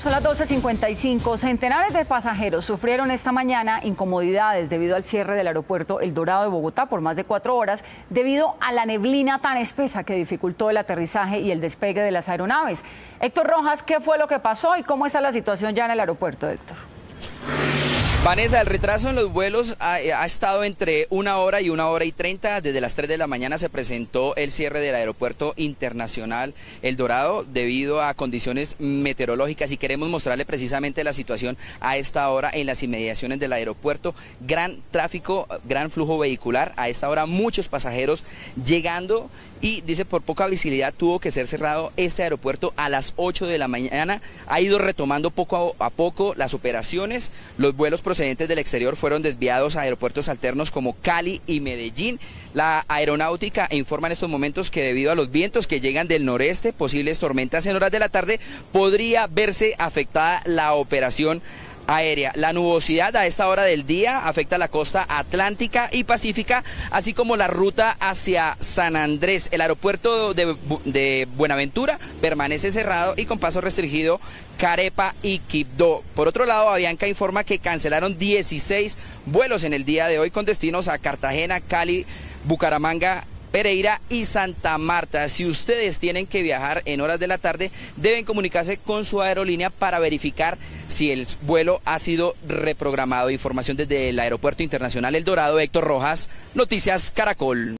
Son las 12:55. Centenares de pasajeros sufrieron esta mañana incomodidades debido al cierre del aeropuerto El Dorado de Bogotá por más de 4 horas debido a la neblina tan espesa que dificultó el aterrizaje y el despegue de las aeronaves. Héctor Rojas, ¿qué fue lo que pasó y cómo está la situación ya en el aeropuerto, Héctor? Vanessa, el retraso en los vuelos ha estado entre 1 hora y 1 hora y 30. Desde las 3 de la mañana se presentó el cierre del aeropuerto internacional El Dorado debido a condiciones meteorológicas, y queremos mostrarle precisamente la situación a esta hora en las inmediaciones del aeropuerto. Gran tráfico, gran flujo vehicular. A esta hora muchos pasajeros llegando, y dice por poca visibilidad tuvo que ser cerrado este aeropuerto a las 8 de la mañana. Ha ido retomando poco a poco las operaciones. Los vuelos procedentes del exterior fueron desviados a aeropuertos alternos como Cali y Medellín. La aeronáutica informa en estos momentos que debido a los vientos que llegan del noreste, posibles tormentas en horas de la tarde, podría verse afectada la operación aérea. La nubosidad a esta hora del día afecta la costa atlántica y pacífica, así como la ruta hacia San Andrés. El aeropuerto de Buenaventura permanece cerrado y con paso restringido Carepa y Quibdó. Por otro lado, Avianca informa que cancelaron 16 vuelos en el día de hoy con destinos a Cartagena, Cali, Bucaramanga, Pereira y Santa Marta. Si ustedes tienen que viajar en horas de la tarde, deben comunicarse con su aerolínea para verificar si el vuelo ha sido reprogramado. Información desde el Aeropuerto Internacional El Dorado. Héctor Rojas, Noticias Caracol.